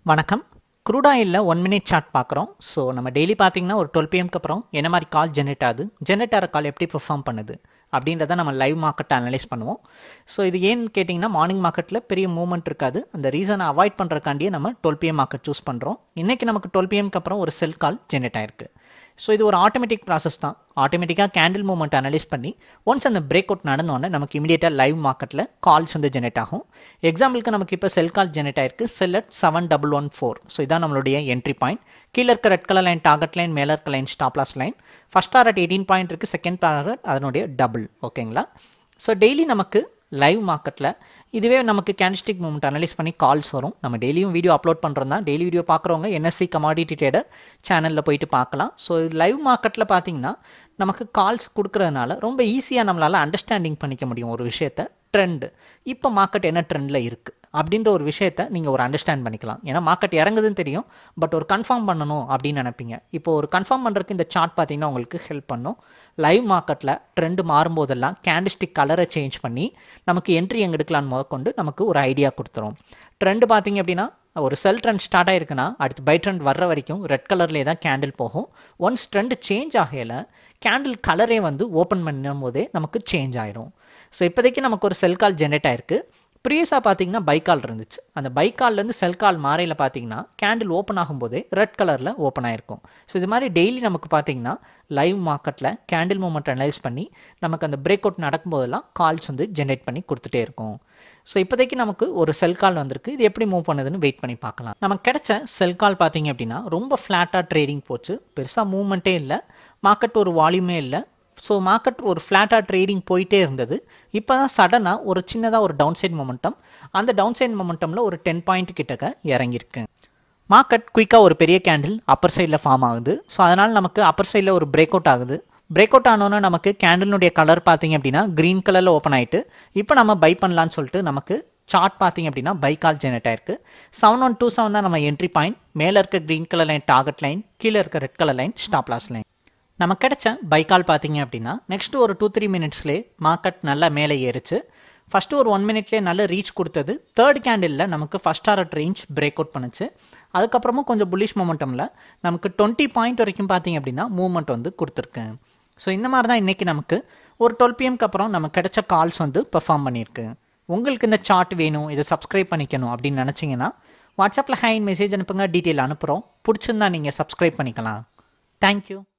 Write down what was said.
வணக்கம். crude oil 1 minute chart பார்க்குறோம். So நம்ம டெய்லி பார்த்தீங்கன்னா ஒரு 12 pmக்கு அப்புறம் என்ன மாதிரி கால் ஜென்ரேட் ஆகுது, ஜென்ரேட் ஆகிற கால் எப்படி பெர்ஃபார்ம் பண்ணுது அப்படின்றத நம்ம லைவ் மார்க்கெட்டை அனலைஸ் பண்ணுவோம். ஸோ இது ஏன்னு கேட்டிங்கன்னா மார்னிங் மார்க்கெட்டில் பெரிய மூவ்மெண்ட் இருக்காது. அந்த ரீசனை அவாய்ட் பண்ணுறக்காண்டியே நம்ம 12 pm மார்க்கெட் சூஸ் பண்ணுறோம். இன்றைக்கி நமக்கு 12 pmக்கு அப்புறம் ஒரு செல் கால் ஜென்ரேட் ஆயிருக்கு. ஸோ இது ஒரு ஆட்டோமேட்டிக் ப்ராசஸ் தான். ஆட்டோமேட்டிக்காக கேண்டில் மூவ்மெண்ட் அனலைஸ் பண்ணி ஒன்ஸ் அந்த பிரேக் அவுட் நடந்தோடனே நமக்கு இமீடியட்டாக லைவ் மார்க்கெட்டில் கால்ஸ் ஜென்ரேட் ஆகும். எக்ஸாம்பிளுக்கு நமக்கு இப்போ செல் கால் ஜென்ரேட் ஆயிருக்கு, செல் அட் 7114. ஸோ இதான் நம்மளுடைய என்ட்ரி பாயிண்ட். கீழே இருக்க red colour line target line, மேலே இருக்க line stop loss line. First target 18 point இருக்குது, செகண்ட் டாரட் அதனுடைய டபுள். ஓகேங்களா? ஸோ டெய்லி நமக்கு லைவ் மார்க்கெட்டில் இதுவே நமக்கு கேண்டிஸ்டிக் மூவ்மெண்ட் அனலைஸ் பண்ணி கால்ஸ் வரும். நம்ம டெய்லியும் வீடியோ அப்லோட் பண்ணுறோம் தான். டெய்லி வீடியோ பார்க்குறவங்க என்எஸ்சி கமாடிட்டி ட்ரேடர் சேனலில் போயிட்டு பார்க்கலாம். ஸோ லைவ் மார்க்கெட்டில் பார்த்தீங்கன்னா நமக்கு கால்ஸ் கொடுக்குறதுனால ரொம்ப ஈஸியாக நம்மளால் அண்டர்ஸ்டாண்டிங் பண்ணிக்க முடியும் ஒரு விஷயத்தை. ட்ரெண்டு இப்போ மார்க்கெட் என்ன ட்ரெண்டில் இருக்குது அப்படின்ற ஒரு விஷயத்தை நீங்கள் ஒரு அண்டர்ஸ்டாண்ட் பண்ணிக்கலாம். ஏன்னா மார்க்கெட் இறங்குதுன்னு தெரியும், பட் ஒரு கன்ஃபார்ம் பண்ணணும் அப்படின்னு நினைப்பீங்க. இப்போ ஒரு கன்ஃபார்ம் பண்ணுறதுக்கு இந்த சார்ட் பார்த்தீங்கன்னா உங்களுக்கு ஹெல்ப் பண்ணும். லைவ் மார்க்கெட்டில் ட்ரெண்டு மாறும்போதெல்லாம் கேண்டிஸ்டிக் கலரை சேஞ்ச் பண்ணி நமக்கு என்ட்ரி எங்கே எடுக்கலான்னு முதற்கொண்டு நமக்கு ஒரு ஐடியா கொடுத்துரும். ட்ரெண்டு பார்த்தீங்க அப்படின்னா ஒரு செல் ட்ரெண்ட் ஸ்டார்ட் ஆயிருக்குன்னா அடுத்து பை ட்ரெண்ட் வர்ற வரைக்கும் ரெட் கலர்லேயே தான் கேண்டில் போகும். ஒன்ஸ் ட்ரெண்ட் சேஞ்ச் ஆகையில் கேண்டில் கலரே ஓப்பன் பண்ணும் போதே நமக்கு சேஞ்ச் ஆயிரும். ஸோ இப்போதைக்கு நமக்கு ஒரு செல் கால் ஜென்ரேட் ஆயிருக்கு. ப்ரீவியஸாக பார்த்தீங்கன்னா பைக்கால் இருந்துச்சு. அந்த பைக்கால்லேருந்து செல் கால் மாறையில் பார்த்தீங்கன்னா கேண்டில் ஓப்பன் ஆகும்போதே ரெட் கலரில் ஓப்பன் ஆயிருக்கும். ஸோ இது மாதிரி டெய்லி நமக்கு பார்த்தீங்கன்னா லைவ் மார்க்கெட்டில் கேண்டில் மூவ்மெண்ட் அனலைஸ் பண்ணி நமக்கு அந்த பிரேக் அவுட் நடக்கும்போதெல்லாம் கால்ஸ் ஜென்ரேட் பண்ணி கொடுத்துட்டே இருக்கும். ஸோ இப்போதைக்கு நமக்கு ஒரு செல் கால் வந்திருக்கு. இது எப்படி மூவ் பண்ணுதுன்னு வெயிட் பண்ணி பார்க்கலாம். நமக்கு கிடைச்ச செல் கால் பார்த்தீங்க அப்படின்னா ரொம்ப ஃப்ளாட்டாக ட்ரேடிங் போச்சு. பெருசாக மூவ்மெண்ட்டே இல்லை, மார்க்கெட் ஒரு வால்யூமே இல்லை. ஸோ மார்க்கெட் ஒரு ஃப்ளாட்டாக ட்ரேடிங் போயிட்டே இருந்தது. இப்போ தான் சடனாக ஒரு சின்னதாக ஒரு டவுன் சைட் மொமெண்டம், அந்த டவுன் சைட் மொமெண்டமில் ஒரு 10 பாயிண்ட் கிட்டக்க இறங்கியிருக்கு. மார்க்கெட் குயிக்காக ஒரு பெரிய கேண்டில் அப்பர் சைடில் ஃபார்ம் ஆகுது. ஸோ அதனால் நமக்கு அப்பர் சைடில் ஒரு பிரேக் அவுட் ஆகுது. பிரேக் அவுட் ஆனோன்னா நமக்கு கேண்டிலுடைய கலர் பார்த்தீங்க அப்படின்னா க்ரீன் கலரில் ஓப்பன் ஆகிட்டு இப்போ நம்ம பை பண்ணலான்னு சொல்லிட்டு நமக்கு சார்ட் பார்த்தீங்க அப்படின்னா பை கால் ஜென்ரேட் ஆயிருக்கு. 7127 தான் நம்ம என்ட்ரி பாயிண்ட். மேலே இருக்க green colour line target line, கீழே இருக்க red colour line stop loss line. நமக்கு கிடைச்ச பைக்கால் பார்த்தீங்க அப்படின்னா நெக்ஸ்ட்டு ஒரு 2-3 மினிட்ஸ்லேயே மார்க்கெட் நல்லா மேலே ஏறிச்சு. ஃபஸ்ட்டு ஒரு 1 மினிட்லேயே நல்ல ரீச் கொடுத்தது. தேர்ட் கேண்டிலில் நமக்கு first target range break out பண்ணுச்சு. அதுக்கப்புறமும் கொஞ்சம் புல்லிஷ் மொமெண்டமில் நமக்கு 20 பாயிண்ட் வரைக்கும் பார்த்தீங்க அப்படின்னா மூவ்மெண்ட் கொடுத்துருக்கு. ஸோ இந்த மாதிரி தான் இன்றைக்கி நமக்கு ஒரு 12 pmக்கு அப்புறம் நமக்கு கிடைச்ச கால்ஸ் பெர்ஃபார்ம் பண்ணியிருக்கு. உங்களுக்கு இந்த சார்ட் வேணும், இதை சப்ஸ்கிரைப் பண்ணிக்கணும் அப்படின்னு நினச்சிங்கன்னா வாட்ஸ்அப்பில் ஹேண்ட் மெசேஜ் அனுப்புங்க, டீட்டெயில் அனுப்புகிறோம். பிடிச்சிருந்தா நீங்கள் சப்ஸ்கிரைப் பண்ணிக்கலாம். தேங்க்யூ.